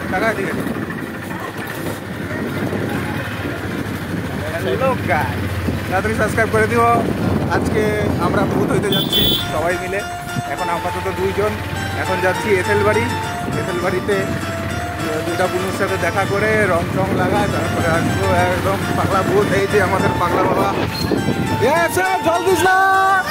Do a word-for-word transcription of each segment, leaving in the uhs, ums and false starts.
টাকা ঠিক আছে। হ্যালো গাইস, তাড়াতাড়ি সাবস্ক্রাইব করে দিও। আজকে আমরা ভূত হইতে যাচ্ছি সবাই মিলে। এখন আপাতত দুইজন, এখন যাচ্ছি এঁথেল বাড়ি। এঁথেল বাড়িতে দুটা বুনুর সাথে দেখা করে রং টং লাগা, তারপরে আসবো একদম পাগলা ভূত। এই যে আমাদের পাগলা বাবা। জল দিস না,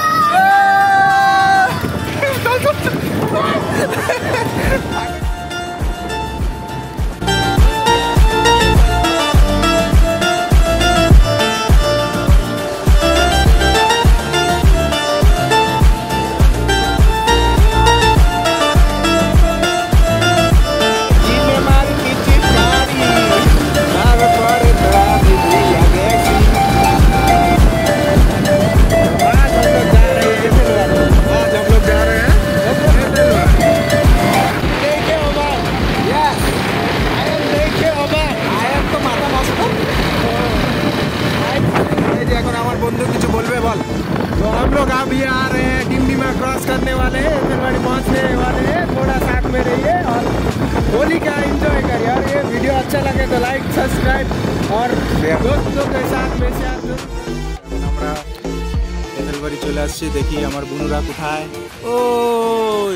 बंधु कुछ बोलबे बोल। तो हम लोग अब ये आ रहे हैं, डिमडिमा क्रॉस करने वाले हैं, एथेलवाड़ी पहुंचने वाले हैं। थोड़ा साथ में रहिए और होली का एंजॉय करिए। और ये वीडियो अच्छा लगे तो लाइक सब्सक्राइब और दोस्तों के साथ में शेयर जरूर। আমরা এথেলবাড়ি চলে আসছি, দেখি আমার বন্ধুরা কোথায়। ওই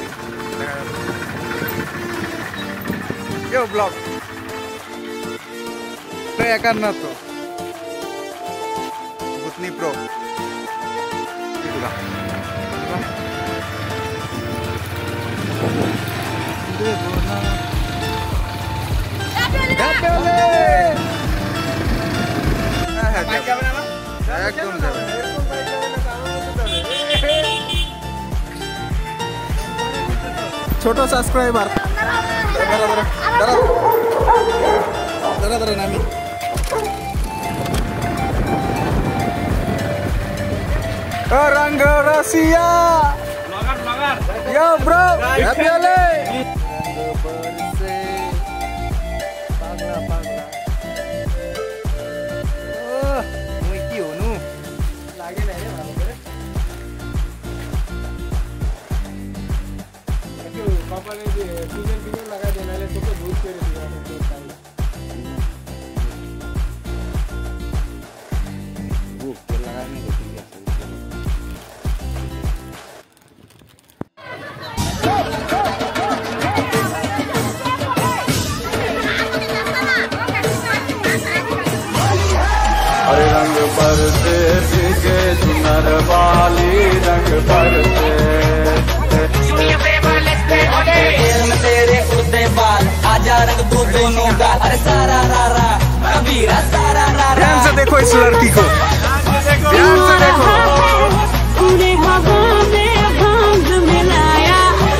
কেউ ব্লগ একার না তো ভূতনি প্রো। একদম ছোট সাবস্ক্রাইবার। দাঁড়া দাঁড়া নামি। रंग रसिया यो ब्रो हैप्पी होली। रंग बरसे पागला पागला ओह मुई की होनु लागे नाही रे भाऊ रे। क्यों पापा ने भी सीजन सीजन लगा देना ले तो तो भूत करे दिया तो टाइम भूत के लगाने को अरे रंग बरसे भीगे चुनर वाली रंग बरसे तेरे उड़ते बाल आजा रंग दो दोनों का। अरे सारा रारा कबीरा सारा रारा। ध्यान से देखो इस लड़की को, ध्यान से देखो। पूरे हवा में भांग मिलाया।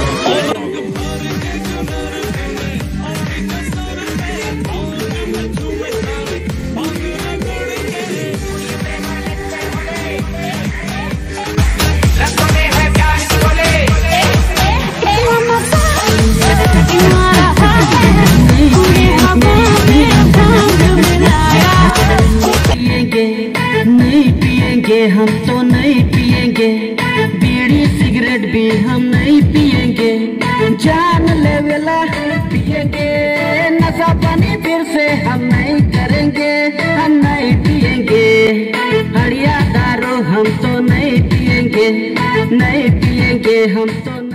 नहीं पिएंगे हम तो नहीं पिएंगे, बीड़ी सिगरेट भी हम नहीं पिएंगे। जान ले वेला पिएंगे, नशा पानी फिर से हम नहीं करेंगे, हम नहीं पिएंगे। हड़िया दारू हम तो नहीं पिएंगे, नहीं पिएंगे हम तो नहीं।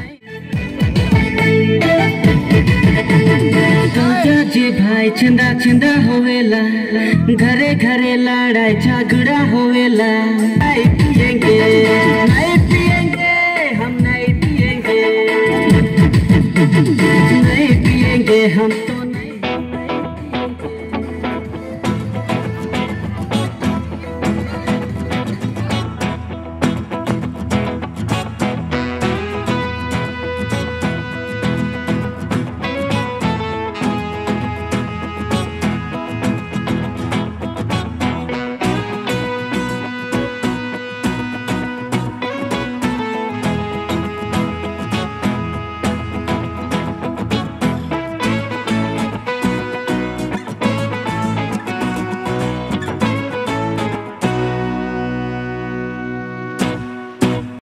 जी भाई चंदा चंदा होवेला, घरे घरे लड़ाई झगड़ा होवेला। नहीं पिएंगे